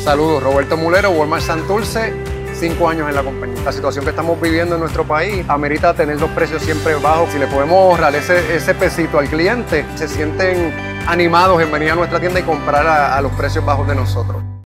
Saludos, Roberto Mulero, Walmart Santurce, 5 años en la compañía. La situación que estamos viviendo en nuestro país amerita tener los precios siempre bajos. Si le podemos ahorrar ese pesito al cliente, se sienten animados en venir a nuestra tienda y comprar a los precios bajos de nosotros.